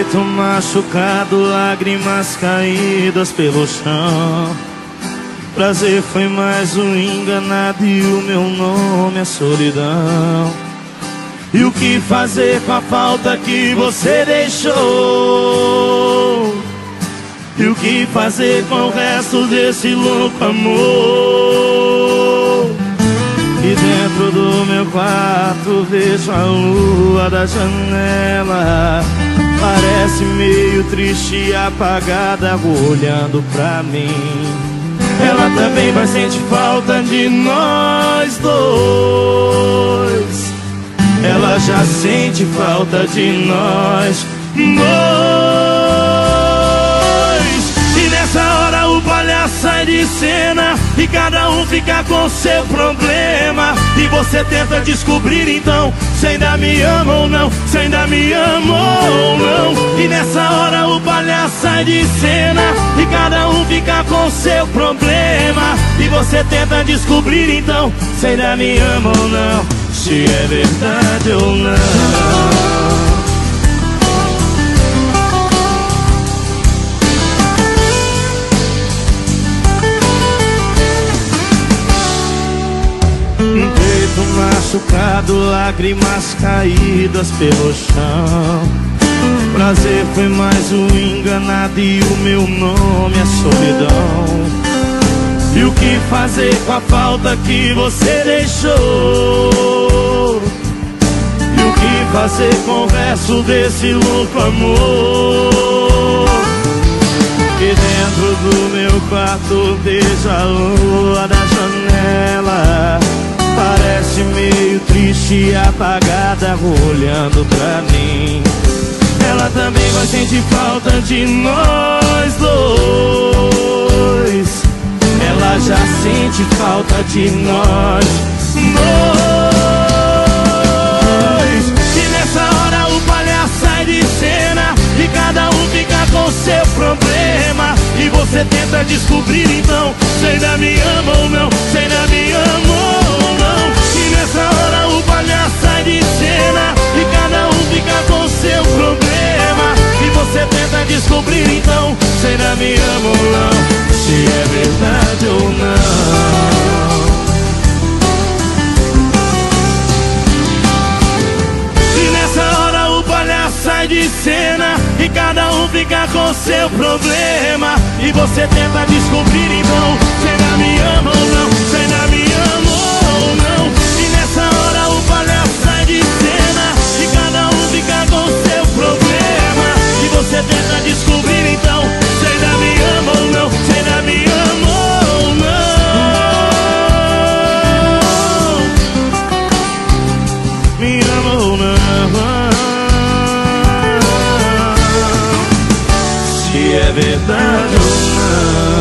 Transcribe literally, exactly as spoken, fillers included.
peito machucado, lágrimas caídas pelo chão. Prazer foi mais um enganado e o meu nome é solidão. E o que fazer com a falta que você deixou? E o que fazer com o resto desse louco amor? E dentro do meu quarto vejo a lua da janela. Parece meio triste e apagada olhando pra mim. Ela também vai sentir falta de nós dois. Ela já sente falta de nós dois. E nessa hora o palhaço sai de cena e cada um fica com seu problema. E você tenta descobrir então se ainda me ama ou não, se ainda me ama ou não. E nessa hora o palhaço sai de cena e cada um fica com seu problema. E você tenta descobrir então se ainda me ama ou não, se é verdade ou não. Peito machucado, lágrimas caídas pelo chão. Prazer foi mais um enganado e o meu nome é solidão. E o que fazer com a falta que você deixou? E o que fazer com o resto desse louco amor? E dentro do meu quarto vejo a lua da janela. Parece meio triste e apagada olhando pra mim. Ela também vai sentir falta de nós dois. Ela já sente falta de nós dois. E nessa hora o palhaço sai de cena e cada um fica com seu problema. E você tenta descobrir então se ainda me ama ou não, se ainda me ama ou não. E nessa hora o palhaço sai de cena e cada um fica com seu problema. E você tenta descobrir então se ainda me ama ou não, se é verdade ou não. E nessa hora o palhaço sai de cena e cada um fica com seu problema. E você tenta descobrir então se ainda me ama ou não, se ainda me ama ou não. E nessa hora o palhaço sai de cena e cada um fica com seu problema. E você tenta descobrir então se ainda me ama ou não, se ainda me ama ou não. Me ama ou não, se é verdade ou não.